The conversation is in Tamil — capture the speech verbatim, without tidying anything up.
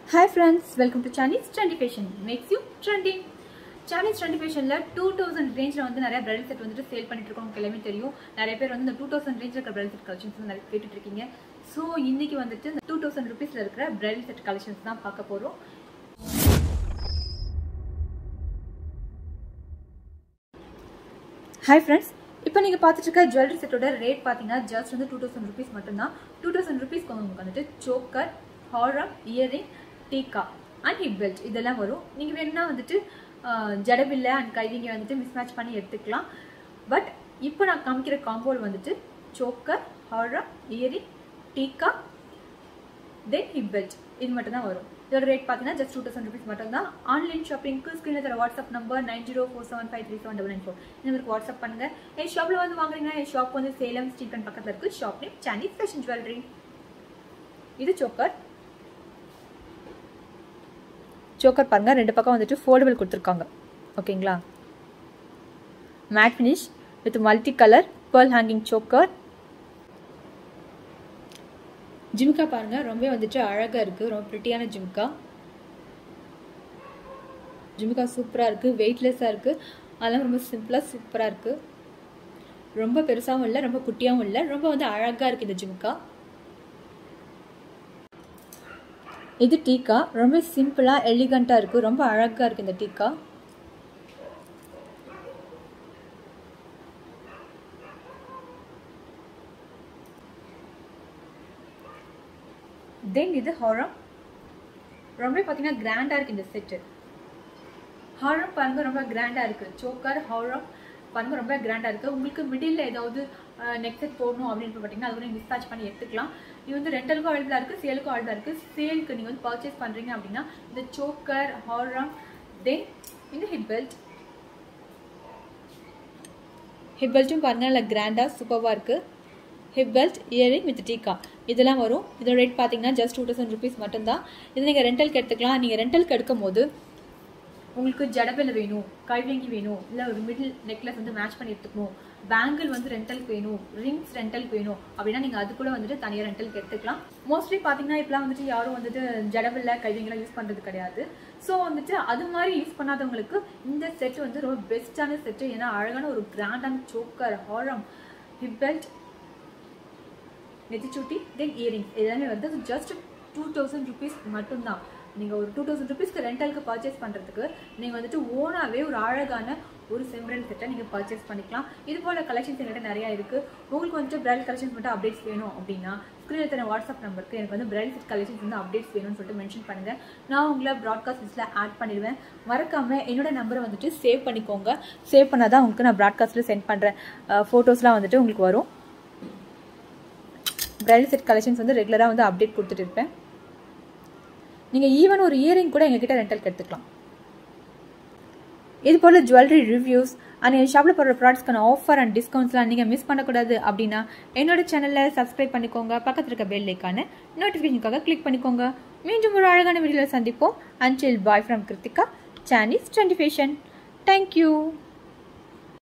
Hi friends, welcome to Chinese Trendy Fashion. Makes you trending. Chinese Trendy Fashion la two thousand range la வந்து நிறைய bridal set வந்து சேல் பண்ணிட்டு இருக்கோம். உங்களுக்கு எல்லாமே தெரியும். நிறைய பேர் வந்து இந்த two thousand range இருக்க bridal set collections வந்து நிறைய கேட்டுட்டு இருக்கீங்க. சோ இன்னைக்கு வந்துட்டு two thousand rupees ல இருக்கிற bridal set collections தான் பார்க்க போறோம். Hi friends, இப்போ நீங்க பார்த்துட்டு இருக்க jewelry set ஓட ரேட் பாத்தீங்கன்னா just வந்து two thousand rupees மட்டும் தான். two thousand rupees க்கு உங்களுக்கு வந்துட்டு choker, harem, earring, tika and hip belt இதெல்லாம் வரும். நீங்க வேணும்னா வந்துட்டு ஜடபில்ல and கைவிங்க வந்துட்டு மிஸ்மேட்ச் பண்ணி எடுத்துக்கலாம். பட் இப்போ நான் காமிக்கிற காம்போல வந்துட்டு choker, harem, earring, tika then hip belt இது மட்டும் தான் வரும். இதோட ரேட் பாத்தீங்கன்னா just two thousand rupees மட்டும் தான். ஆன்லைன் ஷாப்பிங்க்கு ஸ்கிரீன்ல தர WhatsApp number nine zero four seven five three seven nine nine four இந்த நம்பருக்கு வாட்ஸ்அப் பண்ணுங்க. என் ஷாப்ல வந்து வாங்குறீங்கன்னா என் ஷாப் வந்து சேலம் ஸ்ட்ரீட் அண்ட் பக்கத்துல இருக்கு. Shop name Chinese Fashion Jewelry. இது choker. choker பாருங்க ரெண்டு பக்கம் வந்துட்டு foldable கொடுத்திருக்காங்க. ஓகேங்களா? matte finish with multi color pearl hanging choker. Jhumka பாருங்க ரொம்ப வந்துட்டு அழகா இருக்கு. ரொம்ப பிரிட்டியான ஜிம்கா. ஜிம்கா சூப்பரா இருக்கு. வெயிட்லெஸ்ஸா இருக்கு. அதெல்லாம் ரொம்ப சிம்பிளா சூப்பரா இருக்கு. ரொம்ப பெருசாவும் இல்ல ரொம்ப குட்டியாவும் இல்ல. ரொம்ப வந்து அழகா இருக்கு இந்த ஜிம்கா. இது டீக்கா ரொம்ப சிம்பிளா எலிகண்டா இருக்கு. ரொம்ப அழகா இருக்கு இந்த டீக்கா. Then இது harem. ரொம்ப பாத்தீங்கன்னா கிராண்டா இருக்கு இந்த செட். harem பாருங்க ரொம்ப கிராண்டா இருக்கு. choker, harem பாருங்க ரொம்ப கிராண்டா இருக்கு. உங்களுக்கு மிடில்ல ஏதாவது நெக் செட் போடணும் அப்படினு பாத்தீங்கன்னா அது வந்து மிஸ்மேட்ச் பண்ணி எடுத்துக்கலாம். இது வந்து ரெண்டலுக்கும் அவைலபிளா இருக்கு, சேலுக்கும் அவைலபிளா இருக்கு. சேலுக்கு நீங்க வந்து பர்ச்சேஸ் பண்றீங்க அப்படினா இந்த choker, harem then இந்த hip belt. hip beltum பாருங்க நல்ல கிராண்டா சூப்பரா இருக்கு. hip belt, earring with tika இதெல்லாம் வரும். இதோட ரேட் பாத்தீங்கன்னா just two thousand rupees மட்டும் தான். இது நீங்க ரெண்டலுக்கு எடுத்துக்கலாம். நீங்க ரெண்டலுக்கு எடுக்கும்போது உங்களுக்கு ஜடபில்ல வேணும், கைவிங்கி வேணும், இல்ல ஒரு மிடில் நெக்லஸ் வந்து மேட்ச் பண்ணி எடுத்துக்கணும், பேங்கிள் வந்து ரெண்டலுக்கு வேணும், ரிங்ஸ் ரெண்டலுக்கு வேணும் அப்படின்னா நீங்க அது கூட வந்துட்டு தனியா ரெண்டலுக்கு எடுத்துக்கலாம். மோஸ்ட்லி பாத்தீங்கன்னா இப்பலாம் வந்துட்டு யாரும் வந்துட்டு ஜடபில்ல கைவிங்கலாம் யூஸ் பண்றது கிடையாது. ஸோ வந்துட்டு அது மாதிரி யூஸ் பண்ணாதவங்களுக்கு இந்த செட் வந்து ரொம்ப பெஸ்டான செட். ஏன்னா அழகான ஒரு கிராண்டான choker, harem, hip belt, நெத்திச்சுட்டி தென் இயரிங்ஸ் எல்லாமே வந்து ஜஸ்ட் டூ தௌசண்ட் ருபீஸ் மட்டும்தான். நீங்கள் ஒரு டூ தௌசண்ட் ருபீஸ்க்கு ரெண்டலுக்கு பர்ச்சேஸ் பண்ணுறதுக்கு நீங்கள் வந்துட்டு ஓனாகவே ஒரு அழகான ஒரு சிம்ரன் செட்டை நீங்கள் பர்ச்சேஸ் பண்ணிக்கலாம். இது போல கலெக்ஷன்ஸ் எங்கிட்ட நிறையா இருக்குது. உங்களுக்கு வந்துட்டு பிரைடல் கலெக்ஷன்ஸ் மட்டும் அப்டேட்ஸ் வேணும் அப்படின்னா ஸ்க்ரீனில் தர வாட்ஸ்அப் நம்பருக்கு எனக்கு வந்து பிரைடல் செட் கலெக்ஷன்ஸ் வந்து அப்டேட்ஸ் வேணும்னு சொல்லிட்டு மென்ஷன் பண்ணுங்கள். நான் உங்களை ப்ராட்காஸ்ட் லிஸ்ட்டில் ஆட் பண்ணிடுவேன். மறக்காமல் என்னோட நம்பரை வந்துட்டு சேவ் பண்ணிக்கோங்க. சேவ் பண்ணால் தான் உங்களுக்கு நான் ப்ராட்காஸ்ட்டில் சென்ட் பண்ணுறேன் ஃபோட்டோஸ்லாம் வந்துட்டு உங்களுக்கு வரும். பிரைடல் செட் கலெக்ஷன்ஸ் வந்து ரெகுலராக வந்து அப்டேட் கொடுத்துட்டு இருப்பேன். நீங்கள் ஈவன் ஒரு இயரிங் கூட எங்ககிட்ட ரெண்டலுக்கு எடுத்துக்கலாம். இது போல் ஜுவல்லரி ரிவ்யூஸ் அண்ட் என் ஷாப்பில் போடுற ப்ராடக்ட்ஸ்க்கான ஆஃபர் அண்ட் டிஸ்கவுண்ட்ஸ்லாம் நீங்கள் மிஸ் பண்ணக்கூடாது அப்படின்னா என்னோட சேனலில் சப்ஸ்கிரைப் பண்ணிக்கோங்க. பக்கத்தில் இருக்க பெல் ஐக்கான நோட்டிஃபிகேஷனுக்காக கிளிக் பண்ணிக்கோங்க. மீண்டும் ஒரு அழகான வீடியோவில் சந்திப்போம். Until bye from Krithika, Chinese Trendy Fashion. Thank you.